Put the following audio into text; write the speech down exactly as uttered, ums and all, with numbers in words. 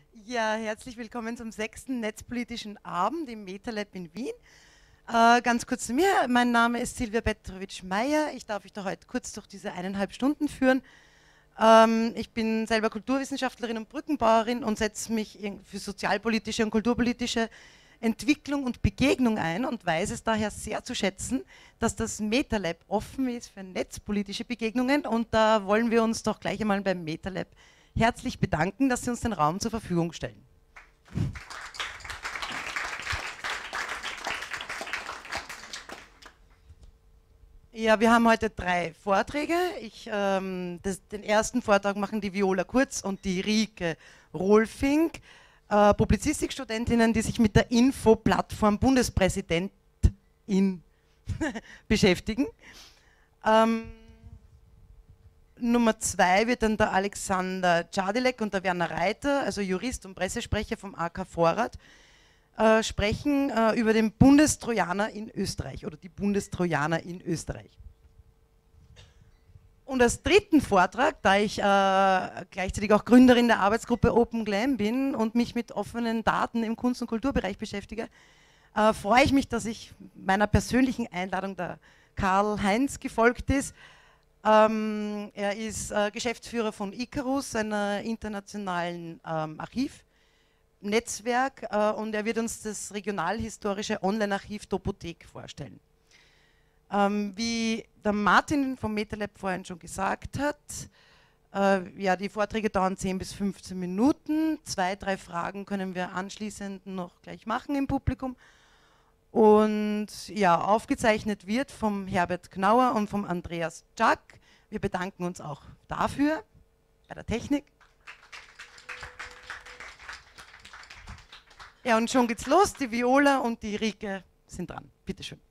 Ja, herzlich willkommen zum sechsten Netzpolitischen Abend im MetaLab in Wien. Äh, ganz kurz zu mir, mein Name ist Silvia Petrovic-Meyer. Ich darf euch da heute kurz durch diese eineinhalb Stunden führen. Ähm, ich bin selber Kulturwissenschaftlerin und Brückenbauerin und setze mich für sozialpolitische und kulturpolitische Entwicklung und Begegnung ein und weiß es daher sehr zu schätzen, dass das MetaLab offen ist für netzpolitische Begegnungen, und da wollen wir uns doch gleich einmal beim MetaLab herzlich bedanken, dass Sie uns den Raum zur Verfügung stellen. Ja, wir haben heute drei Vorträge. Ich, ähm, das, den ersten Vortrag machen die Viola Kurz und die Rike Rolfing, äh, Publizistikstudentinnen, die sich mit der Info-Plattform Bundespräsidentin beschäftigen. Ähm, Nummer zwei wird dann der Alexander Czadilek und der Werner Reiter, also Jurist und Pressesprecher vom A K Vorrat, äh, sprechen äh, über den Bundestrojaner in Österreich oder die Bundestrojaner in Österreich. Und als dritten Vortrag, da ich äh, gleichzeitig auch Gründerin der Arbeitsgruppe Open Glam bin und mich mit offenen Daten im Kunst- und Kulturbereich beschäftige, äh, freue ich mich, dass ich meiner persönlichen Einladung der Karl Heinz gefolgt ist. Ähm, er ist äh, Geschäftsführer von Icarus, einer internationalen ähm, Archivnetzwerk, äh, und er wird uns das regionalhistorische Online-Archiv Topothek vorstellen. Ähm, wie der Martin vom MetaLab vorhin schon gesagt hat, äh, ja, die Vorträge dauern zehn bis fünfzehn Minuten, zwei, drei Fragen können wir anschließend noch gleich machen im Publikum. Und ja, aufgezeichnet wird vom Herbert Knauer und vom Andreas Czak. Wir bedanken uns auch dafür bei der Technik. Ja, und schon geht's los. Die Viola und die Rike sind dran. Bitteschön.